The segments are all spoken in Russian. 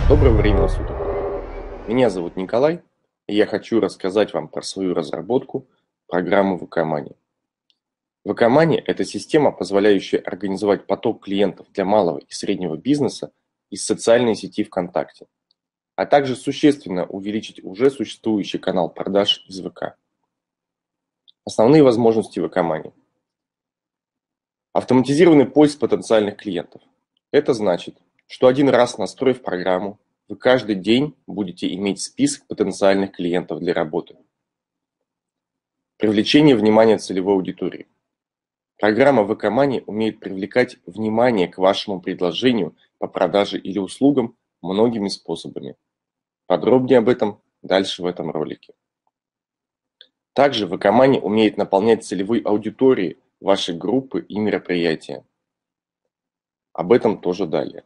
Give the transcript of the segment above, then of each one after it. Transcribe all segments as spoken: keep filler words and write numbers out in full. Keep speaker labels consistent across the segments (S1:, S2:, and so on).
S1: Доброго времени суток. Меня зовут Николай, и я хочу рассказать вам про свою разработку программы ви кей Money. ви кей Money– это система, позволяющая организовать поток клиентов для малого и среднего бизнеса из социальной сети ВКонтакте, а также существенно увеличить уже существующий канал продаж из ВК. Основные возможности ви кей Money. Автоматизированный поиск потенциальных клиентов. Это значит, что один раз настроив программу, вы каждый день будете иметь список потенциальных клиентов для работы. Привлечение внимания целевой аудитории. Программа ви кей Money умеет привлекать внимание к вашему предложению по продаже или услугам многими способами. Подробнее об этом дальше в этом ролике. Также ви кей Money умеет наполнять целевой аудиторией ваши группы и мероприятия. Об этом тоже далее.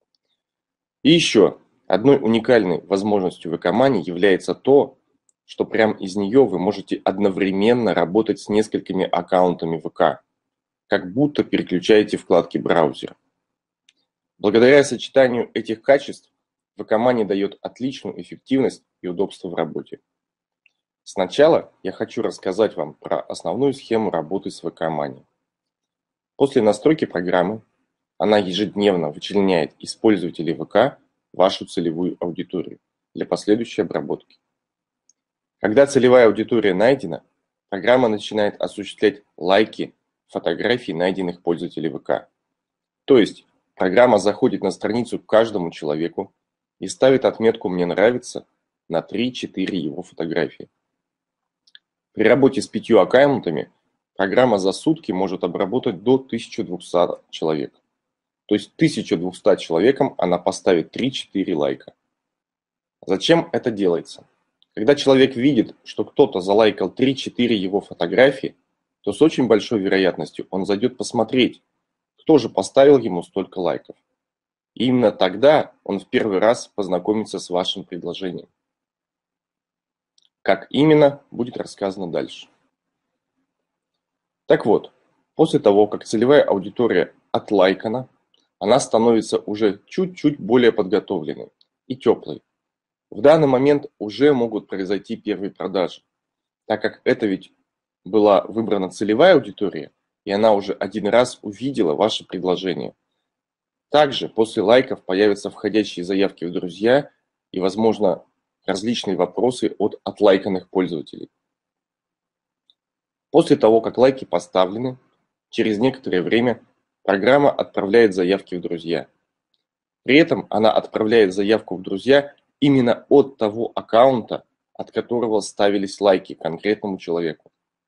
S1: И еще одной уникальной возможностью ви кей Money является то, что прямо из нее вы можете одновременно работать с несколькими аккаунтами ВК, как будто переключаете вкладки браузера. Благодаря сочетанию этих качеств ви кей Money дает отличную эффективность и удобство в работе. Сначала я хочу рассказать вам про основную схему работы с ви кей Money. После настройки программы она ежедневно вычленяет из пользователей ВК вашу целевую аудиторию для последующей обработки. Когда целевая аудитория найдена, программа начинает осуществлять лайки фотографий найденных пользователей ВК. То есть программа заходит на страницу к каждому человеку и ставит отметку «Мне нравится» на три-четыре его фотографии. При работе с пятью аккаунтами программа за сутки может обработать до тысячи двухсот человек. То есть тысяча двести человекам она поставит три-четыре лайка. Зачем это делается? Когда человек видит, что кто-то залайкал три-четыре его фотографии, то с очень большой вероятностью он зайдет посмотреть, кто же поставил ему столько лайков. И именно тогда он в первый раз познакомится с вашим предложением. Как именно, будет рассказано дальше. Так вот, после того, как целевая аудитория отлайкана, она становится уже чуть-чуть более подготовленной и теплой. В данный момент уже могут произойти первые продажи, так как это ведь была выбрана целевая аудитория, и она уже один раз увидела ваше предложение. Также после лайков появятся входящие заявки в друзья и, возможно, различные вопросы от отлайканных пользователей. После того, как лайки поставлены, через некоторое время программа отправляет заявки в друзья. При этом она отправляет заявку в друзья именно от того аккаунта, от которого ставились лайки конкретному человеку.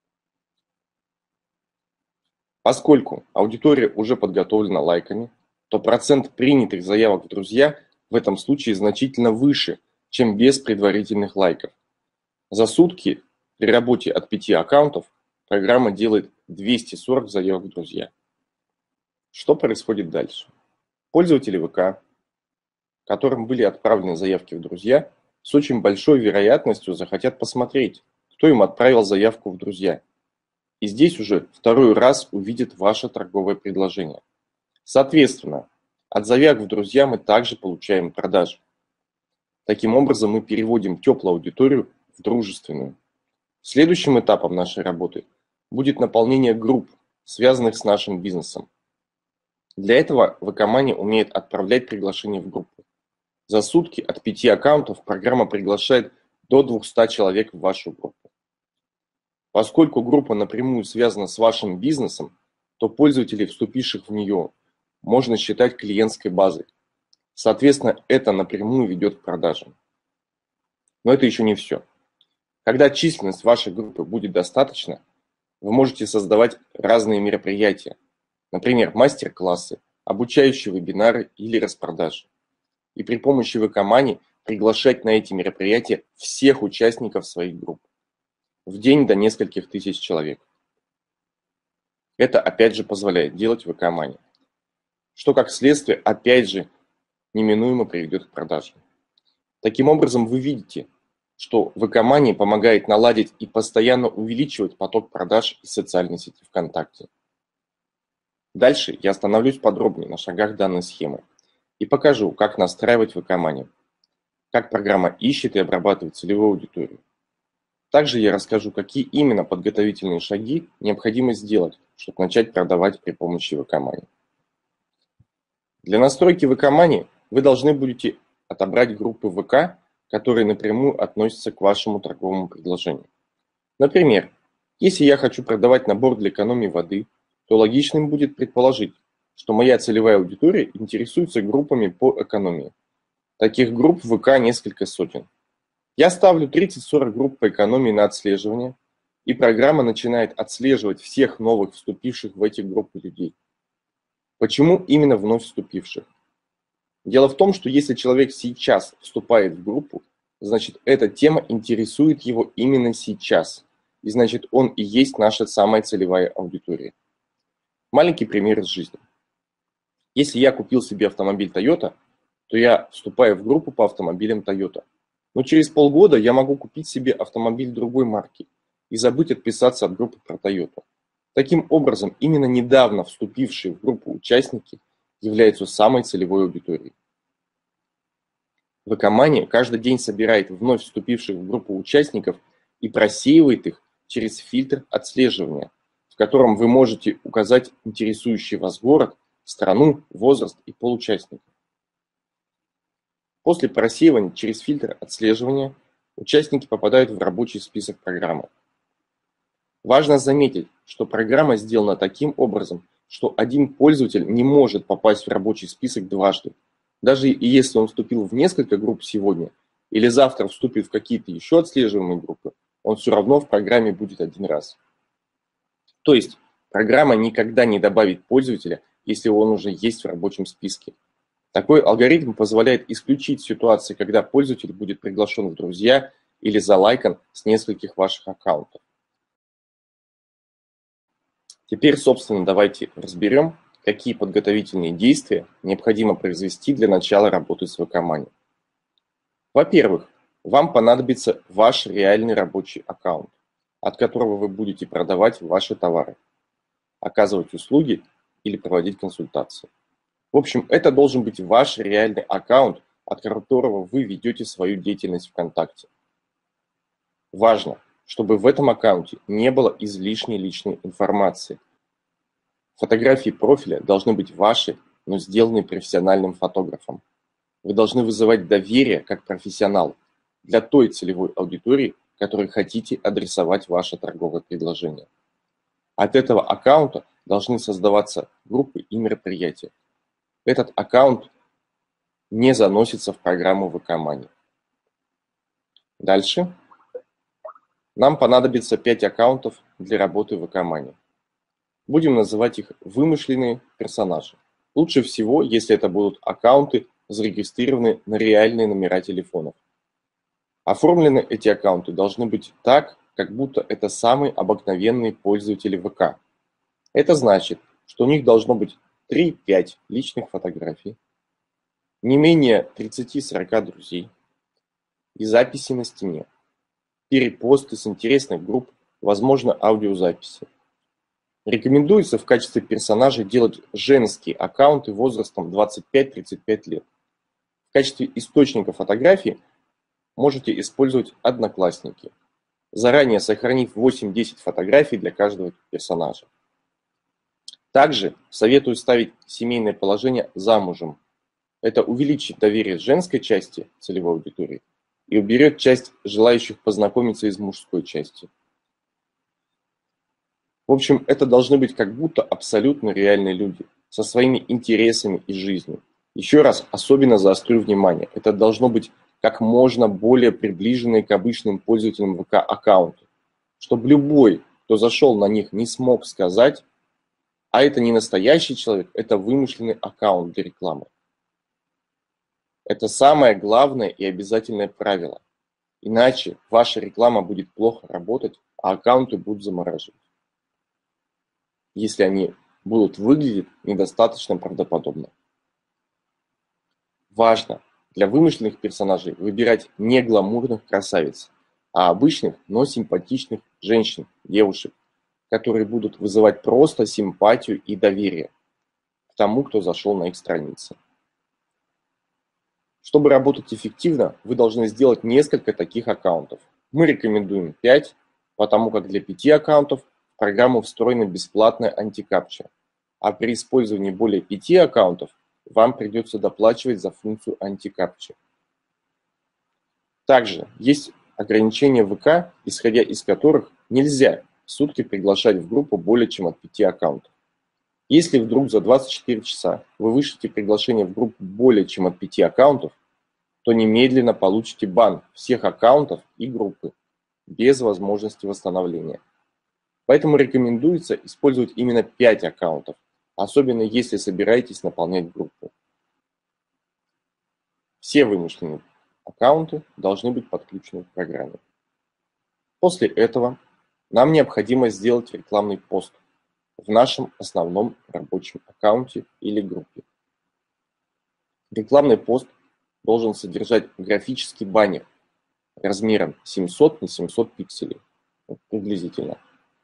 S1: Поскольку аудитория уже подготовлена лайками, то процент принятых заявок в друзья в этом случае значительно выше, чем без предварительных лайков. За сутки при работе от пяти аккаунтов программа делает двести сорок заявок в друзья. Что происходит дальше? Пользователи ВК, которым были отправлены заявки в друзья, с очень большой вероятностью захотят посмотреть, кто им отправил заявку в друзья. И здесь уже второй раз увидят ваше торговое предложение. Соответственно, от заявок в друзья мы также получаем продажи. Таким образом, мы переводим теплую аудиторию в дружественную. Следующим этапом нашей работы будет наполнение групп, связанных с нашим бизнесом. Для этого ви кей Money умеет отправлять приглашения в группу. За сутки от пяти аккаунтов программа приглашает до двухсот человек в вашу группу. Поскольку группа напрямую связана с вашим бизнесом, то пользователей, вступивших в нее, можно считать клиентской базой. Соответственно, это напрямую ведет к продажам. Но это еще не все. Когда численность вашей группы будет достаточна, вы можете создавать разные мероприятия, например, мастер-классы, обучающие вебинары или распродажи. И при помощи ви кей Money приглашать на эти мероприятия всех участников своих групп. В день до нескольких тысяч человек. Это опять же позволяет делать ви кей Money, что как следствие опять же неминуемо приведет к продажам. Таким образом вы видите, что ви кей Money помогает наладить и постоянно увеличивать поток продаж из социальной сети ВКонтакте. Дальше я остановлюсь подробнее на шагах данной схемы и покажу, как настраивать ви кей Money как программа ищет и обрабатывает целевую аудиторию. Также я расскажу, какие именно подготовительные шаги необходимо сделать, чтобы начать продавать при помощи ви ка Money. Для настройки ви ка Money вы должны будете отобрать группы вэ ка, которые напрямую относятся к вашему торговому предложению. Например, если я хочу продавать набор для экономии воды, то логичным будет предположить, что моя целевая аудитория интересуется группами по экономии. Таких групп в вэ ка несколько сотен. Я ставлю тридцать-сорок групп по экономии на отслеживание, и программа начинает отслеживать всех новых вступивших в эти группы людей. Почему именно вновь вступивших? Дело в том, что если человек сейчас вступает в группу, значит эта тема интересует его именно сейчас, и значит он и есть наша самая целевая аудитория. Маленький пример из жизни. Если я купил себе автомобиль Toyota, то я вступаю в группу по автомобилям Toyota. Но через полгода я могу купить себе автомобиль другой марки и забыть отписаться от группы про Toyota. Таким образом, именно недавно вступившие в группу участники являются самой целевой аудиторией. ви ка Money каждый день собирает вновь вступивших в группу участников и просеивает их через фильтр отслеживания, в котором вы можете указать интересующий вас город, страну, возраст и пол участников. После просеивания через фильтр отслеживания участники попадают в рабочий список программы. Важно заметить, что программа сделана таким образом, что один пользователь не может попасть в рабочий список дважды. Даже и если он вступил в несколько групп сегодня или завтра вступит в какие-то еще отслеживаемые группы, он все равно в программе будет один раз. То есть программа никогда не добавит пользователя, если он уже есть в рабочем списке. Такой алгоритм позволяет исключить ситуации, когда пользователь будет приглашен в друзья или залайкан с нескольких ваших аккаунтов. Теперь, собственно, давайте разберем, какие подготовительные действия необходимо произвести для начала работы с ви ка Money. Во-первых, вам понадобится ваш реальный рабочий аккаунт, от которого вы будете продавать ваши товары, оказывать услуги или проводить консультации. В общем, это должен быть ваш реальный аккаунт, от которого вы ведете свою деятельность ВКонтакте. Важно, чтобы в этом аккаунте не было излишней личной информации. Фотографии профиля должны быть ваши, но сделаны профессиональным фотографом. Вы должны вызывать доверие как профессионал для той целевой аудитории, которой хотите адресовать ваше торговое предложение. От этого аккаунта должны создаваться группы и мероприятия. Этот аккаунт не заносится в программу ви ка Money. Дальше. Нам понадобится пять аккаунтов для работы в ви ка Money. Будем называть их вымышленные персонажи. Лучше всего, если это будут аккаунты, зарегистрированы на реальные номера телефонов. Оформлены эти аккаунты должны быть так, как будто это самые обыкновенные пользователи ви ка. Это значит, что у них должно быть три-пять личных фотографий, не менее тридцати-сорока друзей и записи на стене, перепосты с интересных групп, возможно, аудиозаписи. Рекомендуется в качестве персонажей делать женские аккаунты возрастом двадцать пять-тридцать пять лет. В качестве источника фотографий можете использовать Одноклассники, заранее сохранив восемь-десять фотографий для каждого персонажа. Также советую ставить семейное положение замужем. Это увеличит доверие женской части целевой аудитории и уберет часть желающих познакомиться из мужской части. В общем, это должны быть как будто абсолютно реальные люди, со своими интересами и жизнью. Еще раз особенно заострю внимание, это должно быть как можно более приближенные к обычным пользователям ви ка аккаунты, чтобы любой, кто зашел на них, не смог сказать, а это не настоящий человек, это вымышленный аккаунт для рекламы. Это самое главное и обязательное правило. Иначе ваша реклама будет плохо работать, а аккаунты будут замораживать, если они будут выглядеть недостаточно правдоподобно. Важно для вымышленных персонажей выбирать не гламурных красавиц, а обычных, но симпатичных женщин, девушек, которые будут вызывать просто симпатию и доверие к тому, кто зашел на их страницы. Чтобы работать эффективно, вы должны сделать несколько таких аккаунтов. Мы рекомендуем пять, потому как для пяти аккаунтов в программу встроена бесплатная антикапча, а при использовании более пяти аккаунтов вам придется доплачивать за функцию антикапчи. Также есть ограничения ВК, исходя из которых нельзя в сутки приглашать в группу более чем от пяти аккаунтов. Если вдруг за двадцать четыре часа вы вышлите приглашение в группу более чем от пяти аккаунтов, то немедленно получите бан всех аккаунтов и группы без возможности восстановления. Поэтому рекомендуется использовать именно пять аккаунтов, особенно если собираетесь наполнять группу. Все вымышленные аккаунты должны быть подключены к программе. После этого нам необходимо сделать рекламный пост в нашем основном рабочем аккаунте или группе. Рекламный пост должен содержать графический баннер размером семьсот на семьсот пикселей, приблизительно.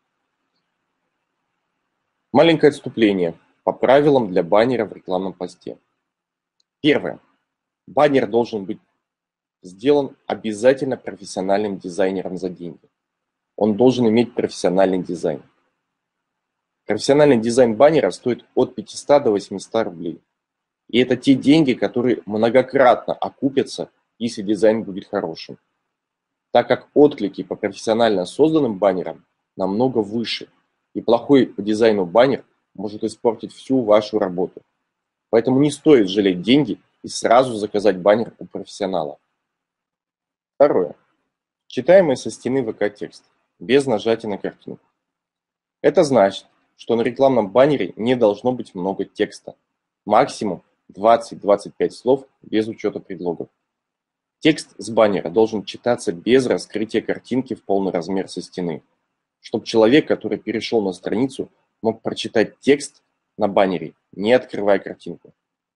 S1: Маленькое отступление по правилам для баннера в рекламном посте. Первое. Баннер должен быть сделан обязательно профессиональным дизайнером за деньги. Он должен иметь профессиональный дизайн. Профессиональный дизайн баннера стоит от пятисот до восьмисот рублей. И это те деньги, которые многократно окупятся, если дизайн будет хорошим. Так как отклики по профессионально созданным баннерам намного выше, и плохой по дизайну баннер может испортить всю вашу работу. Поэтому не стоит жалеть деньги и сразу заказать баннер у профессионала. Второе. Читаемый со стены ВК текст, без нажатия на картинку. Это значит, что на рекламном баннере не должно быть много текста. Максимум двадцать - двадцать пять слов без учета предлогов. Текст с баннера должен читаться без раскрытия картинки в полный размер со стены, чтобы человек, который перешел на страницу, мог прочитать текст на баннере, не открывая картинку.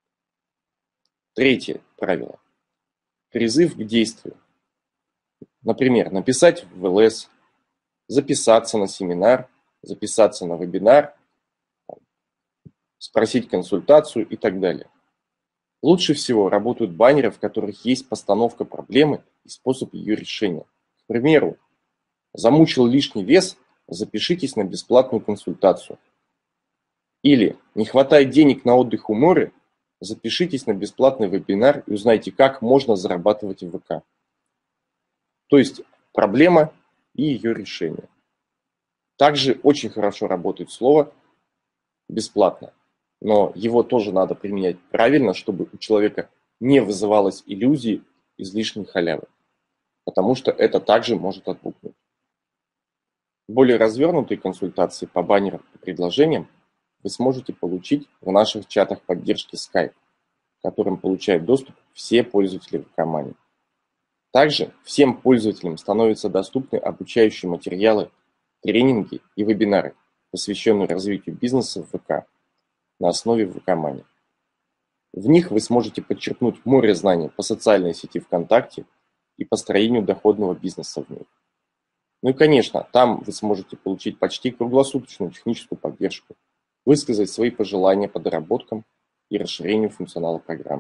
S1: Третье правило. Призыв к действию. Например, написать в ЛС, записаться на семинар, записаться на вебинар, спросить консультацию и так далее. Лучше всего работают баннеры, в которых есть постановка проблемы и способ ее решения. К примеру, замучил лишний вес, запишитесь на бесплатную консультацию. Или не хватает денег на отдых у моря, запишитесь на бесплатный вебинар и узнайте, как можно зарабатывать в ВК. То есть проблема и ее решение. Также очень хорошо работает слово «бесплатно», но его тоже надо применять правильно, чтобы у человека не вызывалось иллюзии излишней халявы, потому что это также может отпугнуть. Более развернутые консультации по баннерам и предложениям вы сможете получить в наших чатах поддержки Skype, к которым получают доступ все пользователи ВК-Money. Также всем пользователям становятся доступны обучающие материалы, тренинги и вебинары, посвященные развитию бизнеса в ВК на основе ВК-Money. В них вы сможете подчеркнуть море знаний по социальной сети ВКонтакте и построению доходного бизнеса в ней. Ну и, конечно, там вы сможете получить почти круглосуточную техническую поддержку, высказать свои пожелания по доработкам и расширению функционала программы.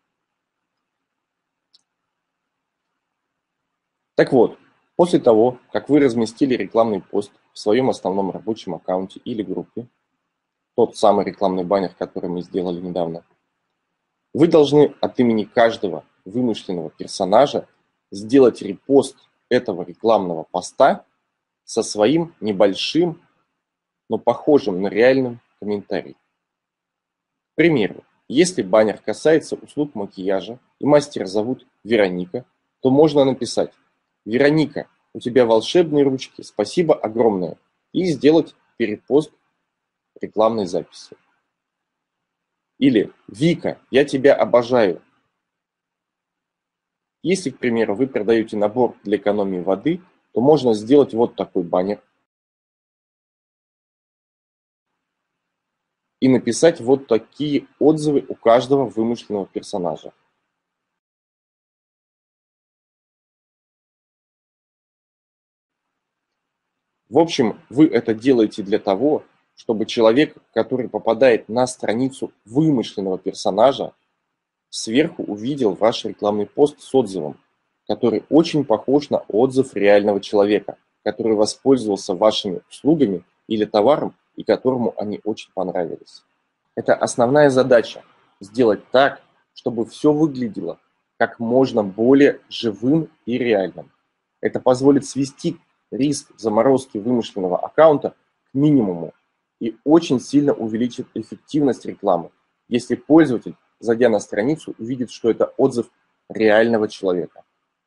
S1: Так вот, после того, как вы разместили рекламный пост в своем основном рабочем аккаунте или группе, тот самый рекламный баннер, который мы сделали недавно, вы должны от имени каждого вымышленного персонажа сделать репост этого рекламного поста со своим небольшим, но похожим на реальным комментарием. К примеру, если баннер касается услуг макияжа и мастера зовут Вероника, то можно написать: «Вероника, у тебя волшебные ручки, спасибо огромное», и сделать перепост рекламной записи. Или «Вика, я тебя обожаю». Если, к примеру, вы продаете набор для экономии воды, то можно сделать вот такой баннер и написать вот такие отзывы у каждого вымышленного персонажа. В общем, вы это делаете для того, чтобы человек, который попадает на страницу вымышленного персонажа, сверху увидел ваш рекламный пост с отзывом, который очень похож на отзыв реального человека, который воспользовался вашими услугами или товаром и которому они очень понравились. Это основная задача – сделать так, чтобы все выглядело как можно более живым и реальным. Это позволит свести риск заморозки вымышленного аккаунта к минимуму и очень сильно увеличит эффективность рекламы, если пользователь, зайдя на страницу, увидит, что это отзыв реального человека.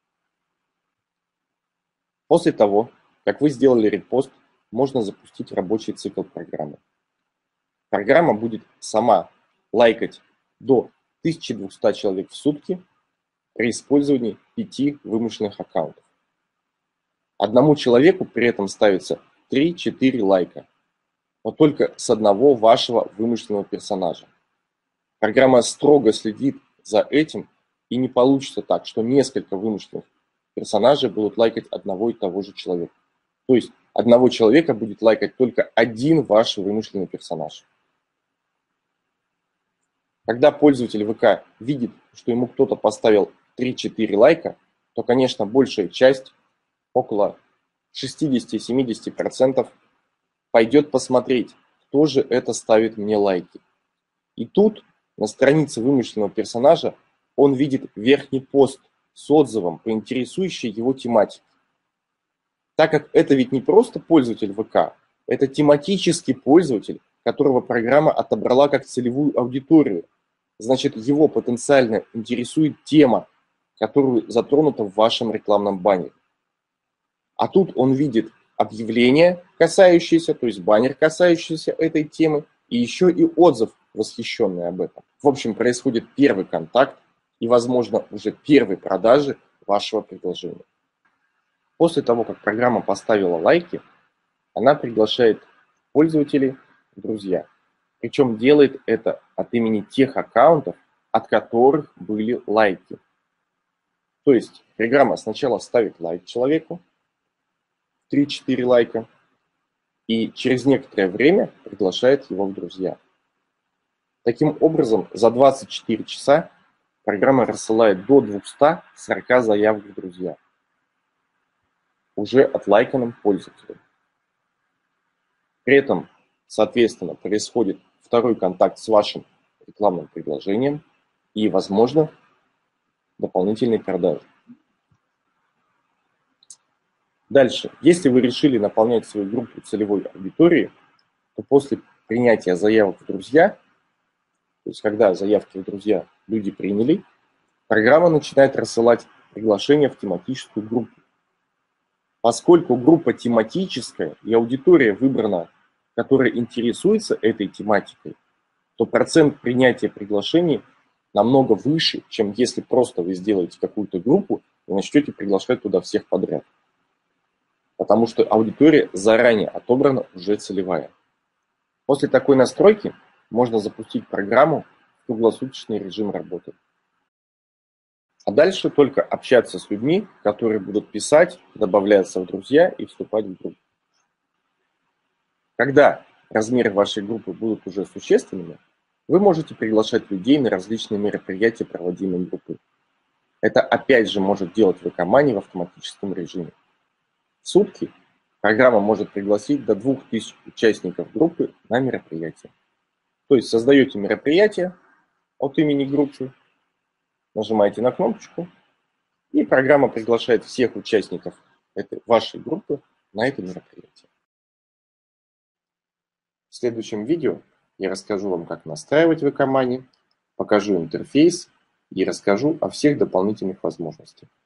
S1: После того, как вы сделали репост, можно запустить рабочий цикл программы. Программа будет сама лайкать до тысячи двухсот человек в сутки при использовании пяти вымышленных аккаунтов. Одному человеку при этом ставится три-четыре лайка, но только с одного вашего вымышленного персонажа. Программа строго следит за этим, и не получится так, что несколько вымышленных персонажей будут лайкать одного и того же человека. То есть одного человека будет лайкать только один ваш вымышленный персонаж. Когда пользователь ВК видит, что ему кто-то поставил три-четыре лайка, то, конечно, большая часть, около шестьдесят-семьдесят процентов, пойдет посмотреть, кто же это ставит мне лайки. И тут на странице вымышленного персонажа он видит верхний пост с отзывом по интересующей его тематике. Так как это ведь не просто пользователь ВК, это тематический пользователь, которого программа отобрала как целевую аудиторию. Значит, его потенциально интересует тема, которую затронута в вашем рекламном баннере. А тут он видит объявление, касающееся, то есть баннер, касающийся этой темы, и еще и отзыв, восхищенный об этом. В общем, происходит первый контакт и, возможно, уже первые продажи вашего предложения. После того, как программа поставила лайки, она приглашает пользователей в друзья. Причем делает это от имени тех аккаунтов, от которых были лайки. То есть программа сначала ставит лайк человеку, три-четыре лайка, и через некоторое время приглашает его в друзья. Таким образом, за двадцать четыре часа программа рассылает до двухсот сорока заявок в друзья уже отлайканным пользователям. При этом, соответственно, происходит второй контакт с вашим рекламным предложением и, возможно, дополнительные продажи. Дальше. Если вы решили наполнять свою группу целевой аудитории, то после принятия заявок в друзья, то есть когда заявки в друзья люди приняли, программа начинает рассылать приглашения в тематическую группу. Поскольку группа тематическая и аудитория выбрана, которая интересуется этой тематикой, то процент принятия приглашений намного выше, чем если просто вы сделаете какую-то группу и начнете приглашать туда всех подряд. Потому что аудитория заранее отобрана уже целевая. После такой настройки можно запустить программу в круглосуточный режим работы. А дальше только общаться с людьми, которые будут писать, добавляться в друзья и вступать в группу. Когда размеры вашей группы будут уже существенными, вы можете приглашать людей на различные мероприятия, проводимые группой. Это опять же может делать ВК-мани в автоматическом режиме. В сутки программа может пригласить до двух тысяч участников группы на мероприятие. То есть создаете мероприятие от имени группы, нажимаете на кнопочку, и программа приглашает всех участников этой вашей группы на это мероприятие. В следующем видео я расскажу вам, как настраивать ВК-мани, покажу интерфейс и расскажу о всех дополнительных возможностях.